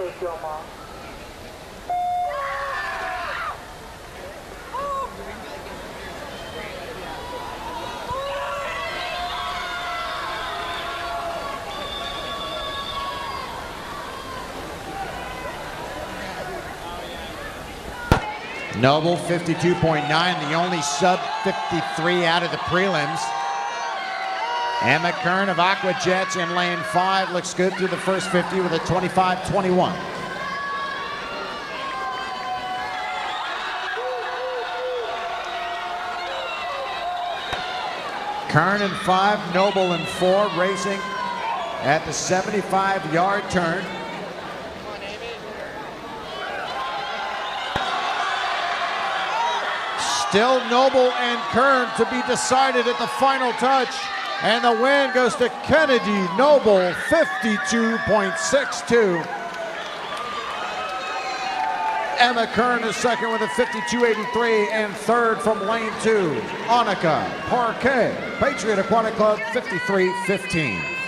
Noble 52.9, the only sub 53 out of the prelims. Emma Kern of Aquajets in lane 5 looks good through the first 50 with a 25.21. Kern in 5, Noble in 4, racing at the 75-yard turn. Still Noble and Kern to be decided at the final touch. And the win goes to Kennedy Noble, 52.62. Emma Kern is second with a 52.83, and third from lane 2, Annika, Parkhe, Patriot Aquatic Club, 53.15.